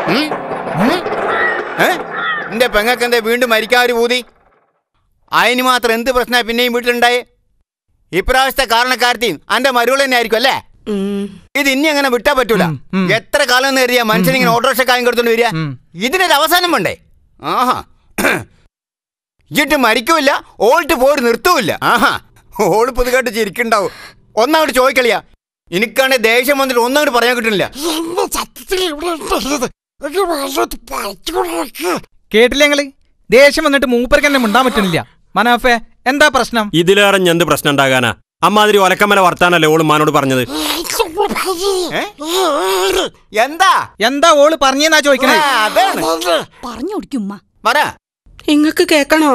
എന്റെ പെങ്ങൾക്ക് എന്താ വീണ്ടും മരിക്കാറ് പൂതി? അതിന് മാത്രം എന്ത് പ്രശ്നമാണ് പിന്നെയും വീട്ടിലുണ്ടായേ? ഇപ്രാവശ്യത്തെ കാരണക്കാരത്തെയും അന്റെ മരുകൾ തന്നെ ആയിരിക്കും അല്ലേ? ഇത് ഇനി അങ്ങനെ വിട്ടാ പറ്റൂല. എത്ര കാലം എന്ന് കരുതിയാ മനുഷ്യനിങ്ങനെ ഓട്ടോറിക്ഷക്കായും കൊടുത്തോണ്ട് വരിക? ഇതിനൊരു അവസാനം വേണ്ടേ? ആഹാ, ഇട്ട് മരിക്കൂല്ല, ഓൾട്ട് പോര് നിർത്തൂല്ല. ആഹാ, ഓള് പുതുക്കായിട്ട് ചിരിക്കുണ്ടാവും. ഒന്നങ്ങോട്ട് ചോദിക്കളിയാ, എനിക്കാണെ ദേഷ്യം വന്നിട്ട് ഒന്നങ്ങോട്ട് പറയാൻ കിട്ടുന്നില്ല. കേട്ടില്ല ഞങ്ങള്? ദേഷ്യം വന്നിട്ട് മൂപ്പർക്ക് തന്നെ മിണ്ടാൻ പറ്റുന്നില്ല. മനാഫെ, എന്താ പ്രശ്നം? ഇതിലേറെ എന്ത് പ്രശ്നം ഉണ്ടാകാനാ? അമ്മാതിരി ഒലക്കമ്മല വർത്താനല്ലേ ഓള് മാനോട് പറഞ്ഞത്? എന്താ എന്താ ഓള് പറഞ്ഞെന്നാ ചോദിക്കണേ? ഇങ്ങക്ക് കേക്കണോ?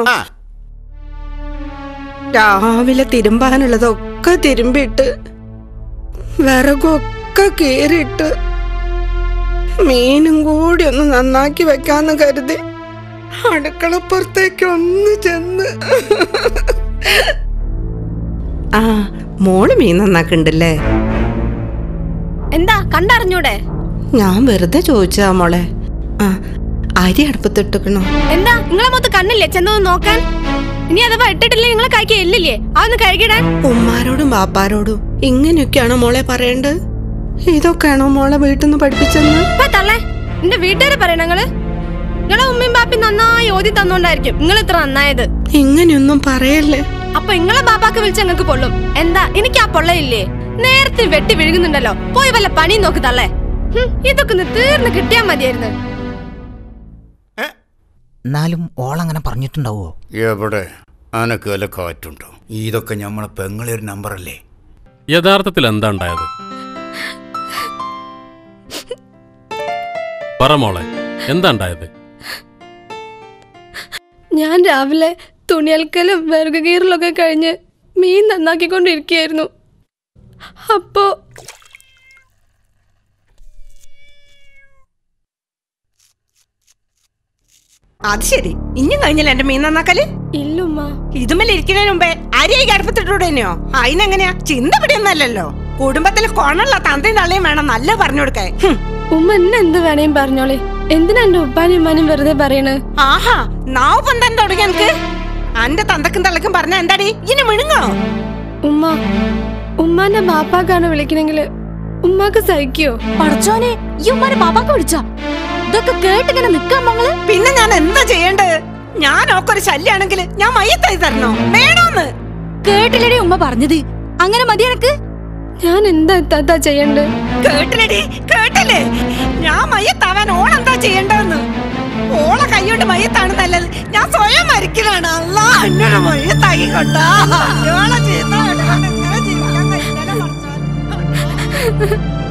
രാവിലെ തിരുമ്പാനുള്ളതൊക്കെ തിരുമ്പിട്ട് വിറകൊക്കെ കീറിയിട്ട് മീനും കൂടി ഒന്ന് നന്നാക്കി വെക്കാന്ന് കരുതി അടുക്കളപ്പുറത്തേക്ക് ഒന്ന് ചെന്ന് മോള് മീൻ നന്നാക്കണ്ടല്ലേ? എന്താ കണ്ടറിഞ്ഞൂടെ? ഞാൻ വെറുതെ ചോദിച്ചാ മോളെ. അരി അടുപ്പത്തിട്ടണോ? എന്താ നിങ്ങളെ മൊത്തം കണ്ണില്ലേ ചെന്നൊന്ന് നോക്കാൻ? ഇനി അഥവാ ഇട്ടിട്ടില്ലേ നിങ്ങളെ കഴിക്കാൻ എല്ലില്ലേ? അതൊന്ന് കഴുകിടാൻ. ഉമ്മാരോടും ബാപ്പാരോടും ഇങ്ങനെയൊക്കെയാണോ മോളെ പറയേണ്ടത്? ഇതൊക്കെയാണോ മോളെ വീട്ടിൽ നിന്ന് പഠിപ്പിച്ചെന്ന്? തള്ളേ, എന്റെ വീട്ടുകാരെ പറയണ നിങ്ങളെ ഉമ്മയും ബാപ്പയും നന്നായി ഓതി തന്നോണ്ടായിരിക്കും നിങ്ങൾ ഇത്ര നന്നായത്. ഇങ്ങനെയൊന്നും പറയല്ലേ. അപ്പൊ നിങ്ങളെ ബാപ്പാക്ക് വിളിച്ച നിങ്ങൾക്ക് പൊള്ളും. എന്താ എനിക്ക് ആ പൊള്ളയില്ലേ? നേരത്തെ വെട്ടി വിഴുകുന്നുണ്ടല്ലോ, പോയി വല്ല പണി നോക്ക് തള്ളേ. ഇതൊക്കെ ഒന്ന് തീർന്ന് കിട്ടിയാ മതിയായിരുന്നു. എന്നാലും ഓളങ്ങനെ പറഞ്ഞിട്ടുണ്ടാവോ? എവിടെ അനക്ക് വല്ല കാറ്റുണ്ടോ? ഇതൊക്കെ ഞമ്മളെ പെങ്ങളെ ഒരു നമ്പറല്ലേ? യഥാർത്ഥത്തിൽ എന്താ ഉണ്ടായത്? പറ മോളെ, എന്താ ഉണ്ടായത്? ഞാൻ രാവിലെ തുണിയൽക്കലും വിറക് കീറലൊക്കെ കഴിഞ്ഞ് മീൻ നന്നാക്കിക്കൊണ്ടിരിക്കുകയായിരുന്നു. അപ്പോ അത് ശരി, ഇനിയും കഴിഞ്ഞില്ല എന്റെ മീൻ നന്നാക്കല്? ഇല്ലുമ്മ. ഇതുമല്ലേ ഇരിക്കുന്നതിന് മുമ്പേ അരിയായി അടുപ്പത്തിട്ടൂടെയോ? അതിനെങ്ങനെയാ? ചിന്ത പിടിയൊന്നല്ലോ. കുടുംബത്തില് കൊണുള്ള തന്തയും തള്ളയും വേണം നല്ല പറഞ്ഞു കൊടുക്കാൻ. ഉമ്മ എന്നെ എന്ത് വേണേയും പറഞ്ഞോളെ. എന്തിനാ എന്റെ ഉപ്പാനും ഉമ്മാനും വെറുതെ പറയണ്? ആഹാ, നാവ് പൊന്താൻ തുടങ്ങി എനിക്ക്. അന്റെ തന്തക്കും തള്ളക്കും പറഞ്ഞ എന്താടി ഇനി മിണുങ്ങോ? ഉമ്മ, ഉമ്മാന്റെ ബാപ്പാക്കാണ് വിളിക്കണെങ്കില് ഉമ്മാക്ക് സഹിക്കോ? പഠിച്ചോനെ, ഈ ഉമ്മാനെ ബാപ്പാക്ക് വിളിച്ചാ ഇതൊക്കെ കേട്ടിങ്ങനെ നിക്കാൻ മകള്? പിന്നെ ഞാൻ എന്താ ചെയ്യേണ്ടത്? ഞാൻ ഓക്കൊരു ശല്യാണെങ്കിൽ ഞാൻ മയ്യത്തായി തരണോ? വേണോന്ന് കേട്ടില്ലടി ഉമ്മ പറഞ്ഞത്. അങ്ങനെ മതി എനക്ക്? ഞാൻ എന്താ ചെയ്യണ്ടേ? കേട്ടില്ലടി, കേട്ടില്ലേ? ഞാൻ മയ്യത്താവാൻ ഓളെന്താ ചെയ്യേണ്ടതെന്ന്? ഓളെ കൈകൊണ്ട് മയ്യത്താണ് നല്ലത്. ഞാൻ സ്വയം മരിക്കലാണ്. അല്ലാ, എന്നോട് മയ്യത്താക്കി കൊണ്ടാ ഓളെ ചെയ്ത